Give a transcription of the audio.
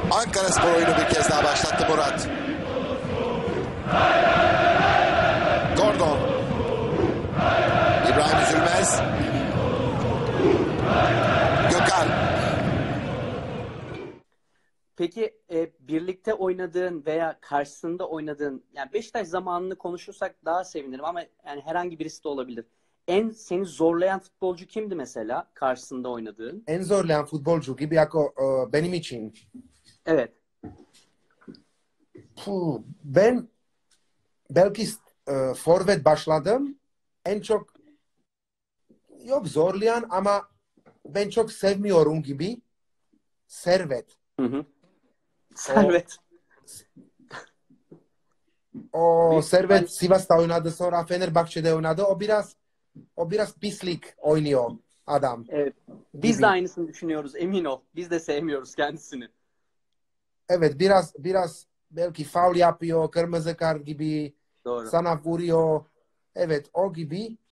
Ankaraspor oyunu bir kez daha başlattı Murat. Gordon. İbrahim Üzülmez. Gökhan. Peki birlikte oynadığın veya karşısında oynadığın, yani Beşiktaş zamanını konuşursak daha sevinirim ama yani herhangi birisi de olabilir. En seni zorlayan futbolcu kimdi mesela karşısında oynadığın? En zorlayan futbolcu gibi benim için. Evet. Ben belki forvet başladım. En çok yok zorlayan ama ben çok sevmiyorum gibi. Servet. Hı hı. Servet. O Servet Sivas'ta oynadı, sonra Fenerbahçe'de oynadı. O biraz pislik oynuyor adam. Evet. Biz Gibi. de aynısını düşünüyoruz, emin ol. Biz de sevmiyoruz kendisini. Evet, biraz belki faul yapıyor, kırmızı kart gibi Doğru. sana vuruyor. Evet, o gibi.